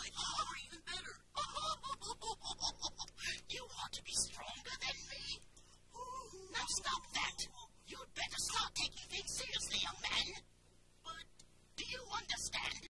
my job are even better. You want to be stronger than me? Now stop that. You'd better start taking things seriously, young man. But do you understand?